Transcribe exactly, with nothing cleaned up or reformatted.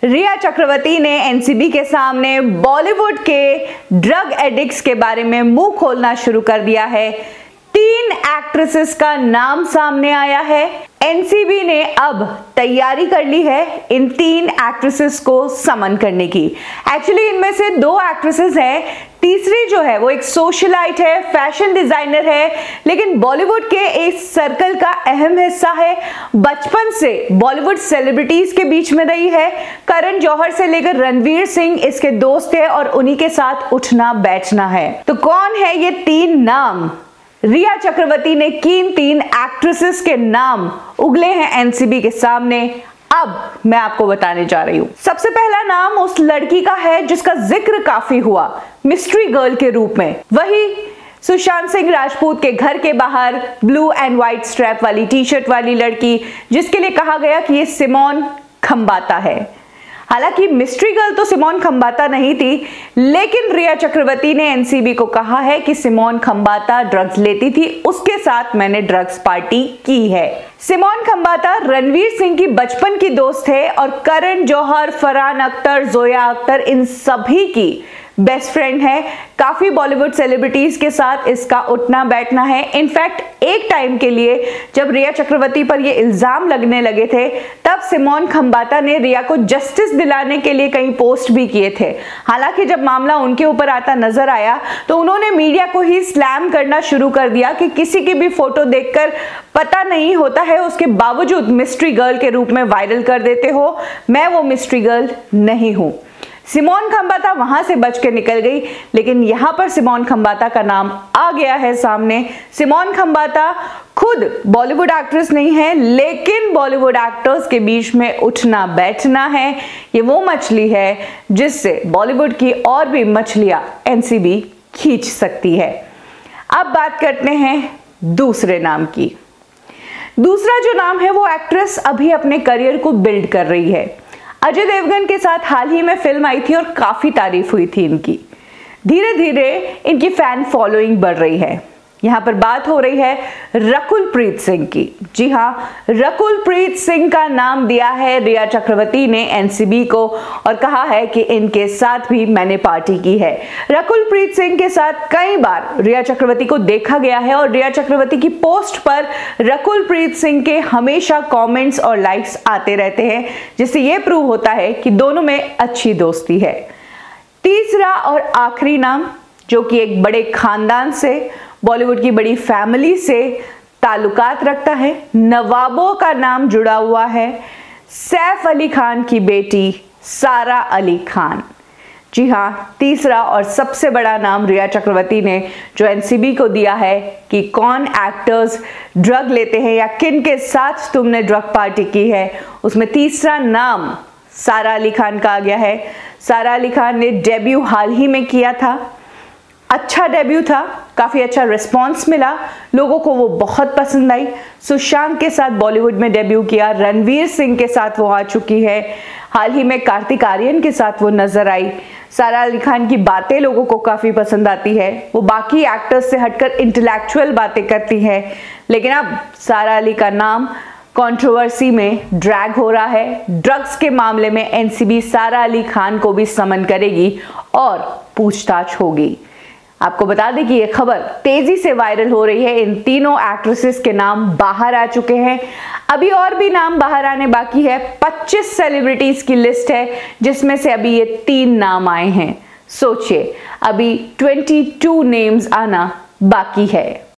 रिया चक्रवर्ती ने एनसीबी के सामने बॉलीवुड के ड्रग एडिक्ट्स के बारे में मुंह खोलना शुरू कर दिया है। तीन एक्ट्रेसेस का नाम सामने आया है। एनसीबी ने अब तैयारी कर ली है इन तीन एक्ट्रेसेस को समन करने की। एक्चुअली इनमें से दो एक्ट्रेसेस हैं, तीसरी जो है वो एक सोशलाइट है, फैशन डिजाइनर है, लेकिन बॉलीवुड के इस सर्कल का अहम हिस्सा है। बचपन से बॉलीवुड सेलिब्रिटीज के बीच में रही है। करण जौहर से लेकर रणवीर सिंह इसके दोस्त है और उन्हीं के साथ उठना बैठना है। तो कौन है ये तीन नाम? रिया चक्रवर्ती ने किन तीन एक्ट्रेसेस के नाम उगले हैं एनसीबी के सामने, अब मैं आपको बताने जा रही हूं। सबसे पहला नाम उस लड़की का है जिसका जिक्र काफी हुआ मिस्ट्री गर्ल के रूप में, वही सुशांत सिंह राजपूत के घर के बाहर ब्लू एंड व्हाइट स्ट्रैप वाली टी शर्ट वाली लड़की, जिसके लिए कहा गया कि ये सिमोन खंबाता है। हालांकि मिस्ट्री गर्ल तो सिमोन खंबाता नहीं थी, लेकिन रिया चक्रवर्ती ने एनसीबी को कहा है कि सिमोन खंबाता ड्रग्स लेती थी, उसके साथ मैंने ड्रग्स पार्टी की है। सिमोन खंबाता रणवीर सिंह की बचपन की दोस्त है और करण जौहर, फरहान अख्तर, जोया अख्तर इन सभी की बेस्ट फ्रेंड है। काफी बॉलीवुड सेलिब्रिटीज के साथ इसका उठना बैठना है। इनफैक्ट एक टाइम के लिए जब रिया चक्रवर्ती पर ये इल्जाम लगने लगे थे, तब सिमोन खंबाता ने रिया को जस्टिस दिलाने के लिए कई पोस्ट भी किए थे। हालांकि जब मामला उनके ऊपर आता नजर आया तो उन्होंने मीडिया को ही स्लैम करना शुरू कर दिया कि किसी की भी फोटो देखकर पता नहीं होता है, उसके बावजूद मिस्ट्री गर्ल के रूप में वायरल कर देते हो। मैं वो मिस्ट्री गर्ल नहीं हूं। सिमोन खंबाता वहां से बच के निकल गई, लेकिन यहां पर सिमोन खंबाता का नाम आ गया है सामने। सिमोन खंबाता खुद बॉलीवुड एक्ट्रेस नहीं है, लेकिन बॉलीवुड एक्टर्स के बीच में उठना बैठना है। ये वो मछली है जिससे बॉलीवुड की और भी मछलियां एनसीबी खींच सकती है। अब बात करते हैं दूसरे नाम की। दूसरा जो नाम है वो एक्ट्रेस अभी अपने करियर को बिल्ड कर रही है। अजय देवगन के साथ हाल ही में फिल्म आई थी और काफी तारीफ हुई थी इनकी। धीरे धीरे इनकी फैन फॉलोइंग बढ़ रही है। यहाँ पर बात हो रही है रकुलप्रीत सिंह की। जी हाँ, रकुलप्रीत सिंह का नाम दिया है रिया चक्रवर्ती ने एनसीबी को और कहा है कि इनके साथ भी मैंने पार्टी की है। रकुलप्रीत सिंह के साथ कई बार रिया चक्रवर्ती को देखा गया है और रिया चक्रवर्ती की पोस्ट पर रकुलप्रीत सिंह के हमेशा कमेंट्स और लाइक्स आते रहते हैं, जिससे यह प्रूव होता है कि दोनों में अच्छी दोस्ती है। तीसरा और आखिरी नाम, जो कि एक बड़े खानदान से, बॉलीवुड की बड़ी फैमिली से ताल्लुकात रखता है, नवाबों का नाम जुड़ा हुआ है, सैफ अली खान की बेटी सारा अली खान। जी हाँ, तीसरा और सबसे बड़ा नाम रिया चक्रवर्ती ने जो एनसीबी को दिया है कि कौन एक्टर्स ड्रग लेते हैं या किन के साथ तुमने ड्रग पार्टी की है, उसमें तीसरा नाम सारा अली खान का आ गया है। सारा अली खान ने डेब्यू हाल ही में किया था, अच्छा डेब्यू था, काफी अच्छा रिस्पांस मिला, लोगों को वो बहुत पसंद आई। सुशांत के साथ बॉलीवुड में डेब्यू किया, रणवीर सिंह के साथ वो आ चुकी है, हाल ही में कार्तिक आर्यन के साथ वो नजर आई। सारा अली खान की बातें लोगों को काफी पसंद आती है, वो बाकी एक्टर्स से हटकर इंटेलेक्चुअल बातें करती है। लेकिन अब सारा अली का नाम कंट्रोवर्सी में ड्रैग हो रहा है। ड्रग्स के मामले में एनसीबी सारा अली खान को भी समन करेगी और पूछताछ होगी। आपको बता दें कि यह खबर तेजी से वायरल हो रही है। इन तीनों एक्ट्रेसेस के नाम बाहर आ चुके हैं, अभी और भी नाम बाहर आने बाकी है। पच्चीस सेलिब्रिटीज की लिस्ट है, जिसमें से अभी ये तीन नाम आए हैं। सोचिए, अभी बाईस नेम्स आना बाकी है।